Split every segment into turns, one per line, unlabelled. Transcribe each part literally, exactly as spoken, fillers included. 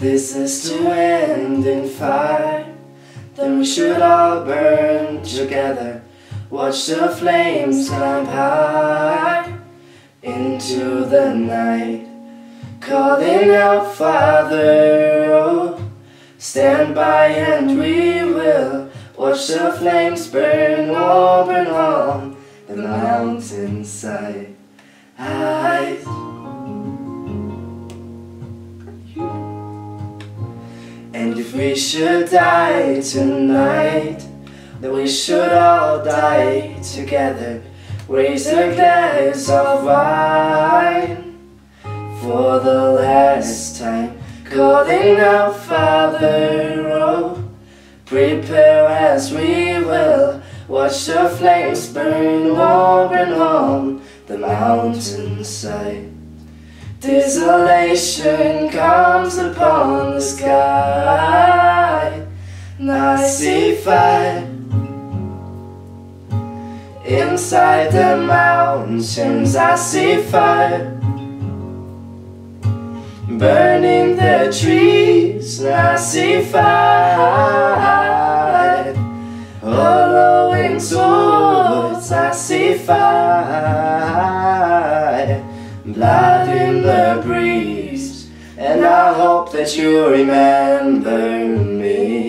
this is to end in fire, then we should all burn together. Watch the flames climb high into the night, calling out, Father, oh, stand by and we will watch the flames burn, oh, burn on the mountainside. I And if we should die tonight, then we should all die together. Raise a glass of wine for the last time, calling out, Father, oh, prepare as we will watch the flames burn, oh, burn on the mountainside. Desolation comes upon the sky, and I see fire inside the mountains. I see fire burning the trees, and I see fire hollowing swords. I see fire, blood in the breeze, and I hope that you remember me.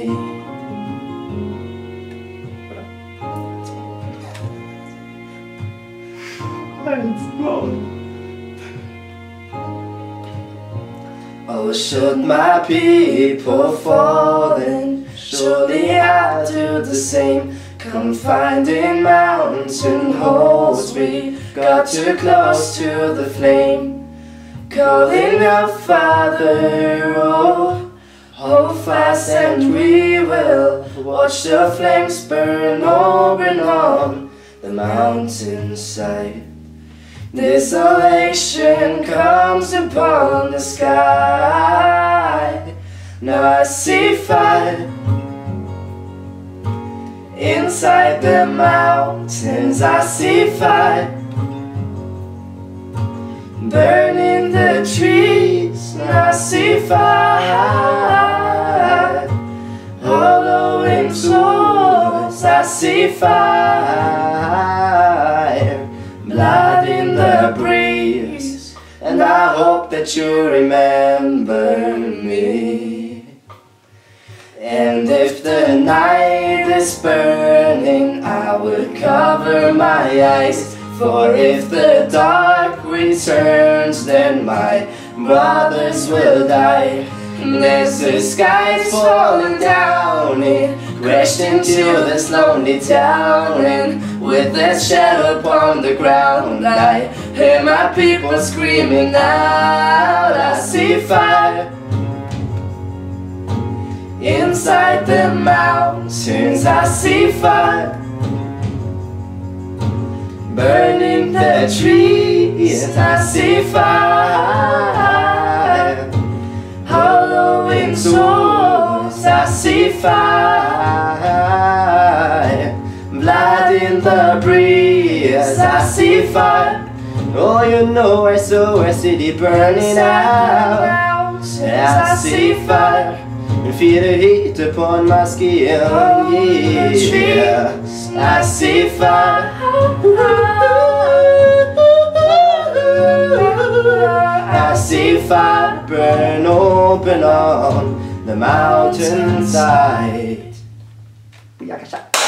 Oh, should my people fall, then surely I'll do the same. Confined in mountain holes, we got too close to the flame, calling out, Father, oh, hold fast and we will watch the flames burn, oh, burn on the mountainside. Desolation comes upon the sky, now I see fire inside the mountains. I see fire burning the trees, and I see fire hollowing swords. I see fire, blood in the breeze, and I hope that you remember me. And if the night is burning, I would cover my eyes, for if the dark returns, then my brothers will die. And as the sky's falling down, it crashed into this lonely town, and with that shadow upon the ground, I hear my people screaming out. I see fire inside the mountains. I see fire burning the trees. I see fire hollowing swords. I see fire, blood in the breeze. I see fire. Oh, you know I saw our city burning out. I see fire and feel the heat upon my skin. Oh, yeah, I see fire. I see fire burn open on the mountainside.